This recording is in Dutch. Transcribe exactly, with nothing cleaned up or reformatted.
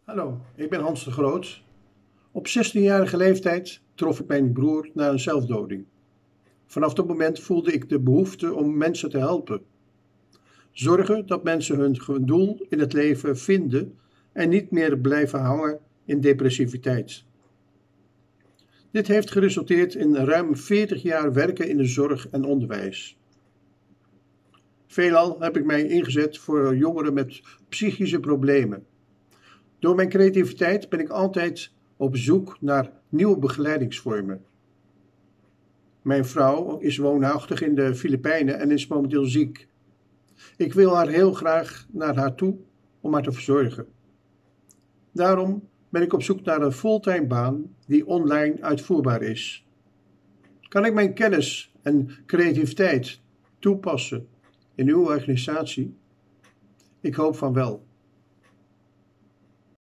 Hallo, ik ben Hans de Groot. Op zestienjarige leeftijd trof ik mijn broer na een zelfdoding. Vanaf dat moment voelde ik de behoefte om mensen te helpen. Zorgen dat mensen hun doel in het leven vinden en niet meer blijven hangen in depressiviteit. Dit heeft geresulteerd in ruim veertig jaar werken in de zorg en onderwijs. Veelal heb ik mij ingezet voor jongeren met psychische problemen. Door mijn creativiteit ben ik altijd op zoek naar nieuwe begeleidingsvormen. Mijn vrouw is woonachtig in de Filipijnen en is momenteel ziek. Ik wil haar heel graag naar haar toe om haar te verzorgen. Daarom ben ik op zoek naar een fulltime baan die online uitvoerbaar is. Kan ik mijn kennis en creativiteit toepassen in uw organisatie? Ik hoop van wel.